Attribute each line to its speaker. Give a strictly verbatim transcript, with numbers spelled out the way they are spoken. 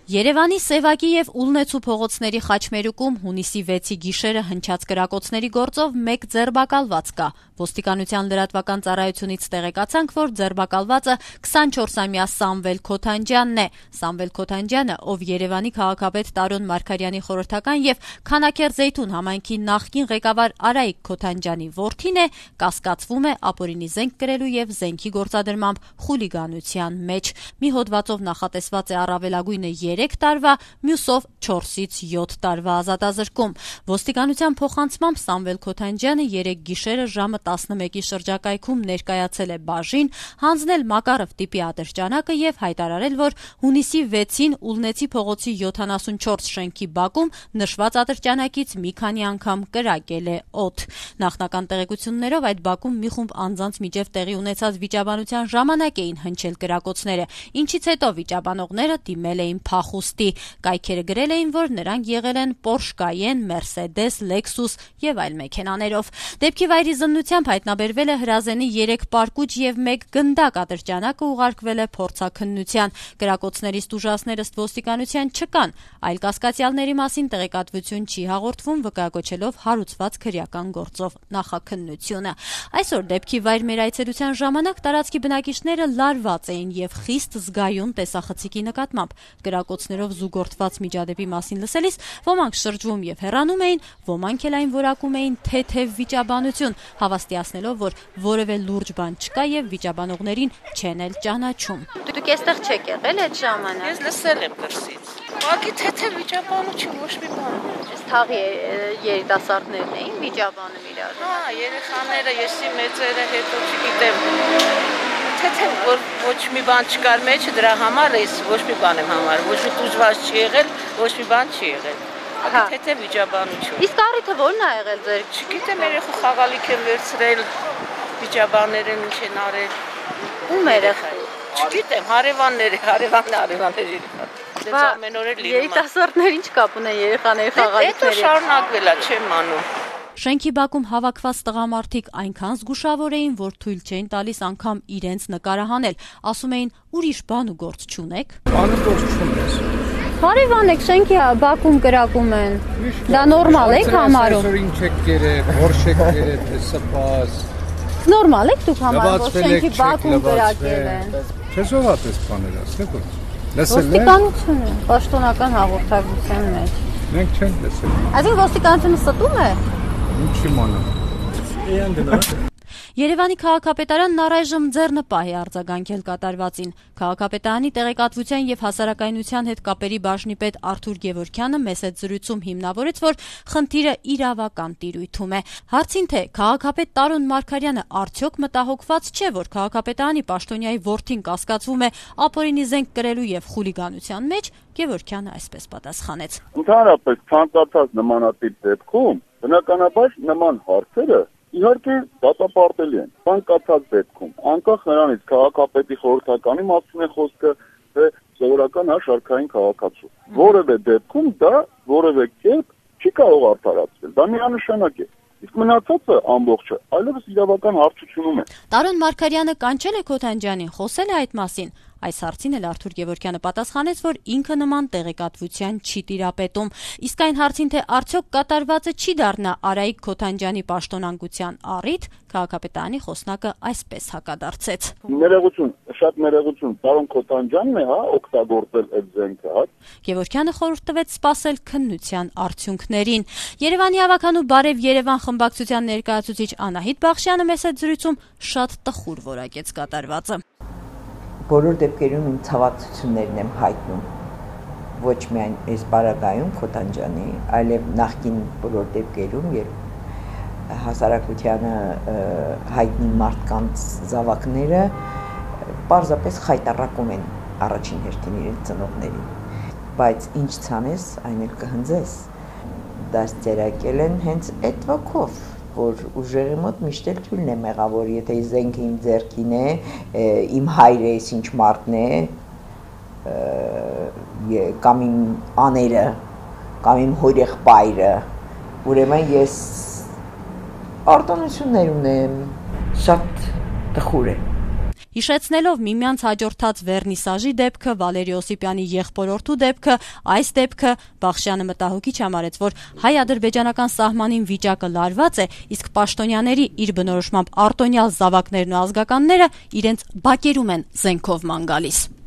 Speaker 1: Երևանի Սևակի եւ Ուլնեցու փողոցների խաչմերուկում հունիսի վեցի գիշերը հնչած կրակոցների գործով մեկ ձերբակալված կա։ Ոստիկանության լրատվական ծառայությունից տեղեկացանք, որ ձերբակալվածը քսանչորսամյա Սամվել Քոթանջյանն է։ Սամվել Քոթանջյանը, ով Երևանի քաղաքապետ Տարոն Մարգարյանի խորհրդական եւ Քանաքեռ-Զեյթուն համայնքի նախկին ղեկավար Արայիկ Քոթանջյանի որդին է, կասկածվում է ապօրինի զենք կրելու եւ զենքի գործադրմամբ խուլիգանության մեջ։ Մի հոդվածով նախատեսված է առավելագույնը երեք տարվա, մյուսով չորսից յոթ տարվա ազատազրկում։ Ոստիկանության փոխանցմամբ Սամվել Քոթանջյանը երեկ գիշերը ժամը տասնմեկի շրջակայքում ներկայացել է բաժին, հանձնել Մակարով տիպի ատրճանակը եւ հայտարարել, որ հունիսի վեցին Ուլնեցի փողոցի յոթանասունչորս շենքի բակում նշված ատրճանակից մի քանի անգամ կրակել է օդ։ Նախնական տեղեկություններով այդ բակում մի խումբ անձանց միջև տեղի ունեցած վիճաբանության ժամանակ էին հնչել կրակոցները, ինչից հետո վիճաբանողները դիմել էին փախուստի։ Կայքերը գրել էին, որ նրանք եղել են Porsche Cayenne, Mercedes, Lexus եւ այլ մեքենաներով։ Դեպքի վայրի զննությամբ հայտնաբերվել է հրազենի երեք պարկուճ եւ մեկ գնդակ, ատրճանակը ուղարկվել է փորձաքննության։ Կրակոցներից տուժածներ ըստ ոստիկանության չկան, այլ կասկածյալների մասին տեղեկատվություն չի հաղորդվում, վկայակոչելով հարուցված քրեական գործով նախաքննությունը։ Այսօր դեպքի վայր մեր այցելության ժամանակ տարածքի բնակիչները լարված էին եւ խիստ զգայուն տեսախցիկի նկատմամբ։ Կրակոցներով զուգորդված միջադեպի մասին լսելիս ոմանք շրջվում եւ հեռանում էին, ոմանք էլ այն որակում էին թեթև վիճաբանություն, հավաստիացնելով, որ որևէ լուրջ բան չկա եւ վիճաբանողներին չեն էլ ճանաչում։ Դուք այստեղ չեք եղել այդ ժամանակ։
Speaker 2: Ես լսել եմ դրսից։ Ուղղակի թեթև վիճաբանություն, ոչ մի բան։
Speaker 1: Այս թաղի երիտասարդներն էին վիճաբանում իրար։
Speaker 2: Հա, երեխաները, եսի մեծերը, հետո չգիտեմ։ Թեթև որ ոչ մի բան չկար մեջը, դրա համար ես ոչ մի բան եմ համարում, ոչ մի տուժված չի եղել, ոչ մի բան չի եղել։ Հա, թեթև վիճաբանություն։
Speaker 1: Իսկ առիթը ո՞րն է եղել ձեր։
Speaker 2: Չգիտեմ, երեխա խաղալիք են վերցրել, վիճաբաները ինչ են արել։
Speaker 1: Ում երեխա։
Speaker 2: Չգիտեմ, հարևանները, հարևանները, հարևանները։ Դե ամեն օր լինում է։
Speaker 1: Երիտասարդներ ինչ կապ ունեն երեխաների խաղալիքների։
Speaker 2: Հետո շարունակվել է, չեմ անում։
Speaker 1: Շենքի բակում հավաքված տղամարդիկ այնքան զգուշավոր էին, որ թույլ չէին տալիս անգամ իրենց նկարահանել, ասում էին ուրիշ բան ու գործ չունեք։
Speaker 3: Բանը գործ չունես։
Speaker 1: Հարևան եք, շենքի բակում կրակում են։ Դա նորմալ եք համարում։
Speaker 3: Այսօր ինչ եք գերել, որոշ եք գերել, սպաս։
Speaker 1: Նորմալ եք դուք համարում, որ շենքի բակում կրակել են։
Speaker 3: Չես ով ատես բաներ ասել ոչ։ Լսել եք։
Speaker 1: Ոստիկանությունը, պաշտոնական հաղորդակցության մեջ։
Speaker 3: Մենք չենք լսել։
Speaker 1: Այսինքն ոստիկանությունը ստում է։
Speaker 3: Ինչ իմանամ։
Speaker 1: Երևանի քաղաքապետարանն առայժմ ձեռնպահ է արձագանքել կատարվածին։ Քաղաքապետարանի տեղեկատվության եւ հասարակայնության հետ կապերի բաժնի պետ Արթուր Գևորգյանը մեծ հետ զրույցում հիմնավորեց, որ խնդիրը իրավական տիրույթում է։ Հարցին թե քաղաքապետ Տարոն Մարգարյանը արդյոք մտահոգված չէ, որ քաղաքապետարանի պաշտոնյայի որդին կասկածվում է ապօրինի զենք կրելու եւ խուլիգանության մեջ, Գևորգյանը այսպես պատասխանեց.
Speaker 4: Ընդհանրապես ցանկացած նմանատիպ դեպքում բնականաբար նման հարցերը իհարկե դատապարտելի են, ցանկացած դեպքում, անկախ նրանից քաղաքապետի խորհրդականի մասին է խոսքը, թե սովորական հաշարքային քաղաքացու։ Որևէ դեպքում դա որևէ կերպ չի կարող արդարացվել, դա միանշանակ է։ Իսկ մնացածը ամբողջը այլևս իրավական հարցությունում է։
Speaker 1: Տարոն Մարգարյանը կանչել է Քոթանջյանին, խոսել է այդ մասին։ Այս հարցին էլ Արթուր Գևորգյանը պատասխանեց, որ ինքը նման տեղեկատվության չի տիրապետում։ Իսկ այն հարցին, թե արդյոք կատարվածը չի դառնա Արայիկ Քոթանջյանի պաշտոնանկության առիթ, քաղաքապետարանի խոսնակը այսպես հակադարձեց.
Speaker 4: Ներողություն, շատ ներողություն, Տարոն Քոթանջյանն է, հա, օգտագործել այդ զենքը, հա։
Speaker 1: Գևորգյանը խորհուրդ տվեց սպասել քննության արդյունքներին։ Երևանի ավականու Բարև Երևան խմբակցության ներկայացուցիչ Անահիտ Բախշյանը մեծ հետ զրույցում շատ տխուր որակեց կատարվածը։
Speaker 5: Բոլոր դեպքերում իմ ցավակցություններն եմ հայտնում ոչ միայն այս բարակայում Քոթանջյանի, այլև նախկին բոլոր դեպքերում, երբ հասարակությանը հայտնի մարդկանց զավակները պարզապես խայտառակում են առաջին հերթին իրենց ծնողներին, բայց ինչ ցանես, այն էլ կհնձես, դաստիարակել են հենց այդ ոգով, որ ուժերի մոտ միշտ էլ թույլն է մեղա, որ եթե զենքը իմ ձեռքին է, իմ հայրը էս ինչ մարդն է, կամ իմ աները, կամ իմ հորեղբայրը, ուրեմն ես արտոնություններ ունեմ, շատ տխուր է։
Speaker 1: Հիշեցնելով միմյանց հաջորդած վերնիսաժի դեպքը, Վալերի Օսիպյանի եղբորորդու դեպքը, այս դեպքը Բախշյանը մտահոգիչ համարեց, որ հայ-ադրբեջանական սահմանին վիճակը լարված է, իսկ պաշտոնյաների իր բնորոշմամբ արտոնյալ զավակներն ու ազգականները իրենց բակերում են զենքով ման գալիս։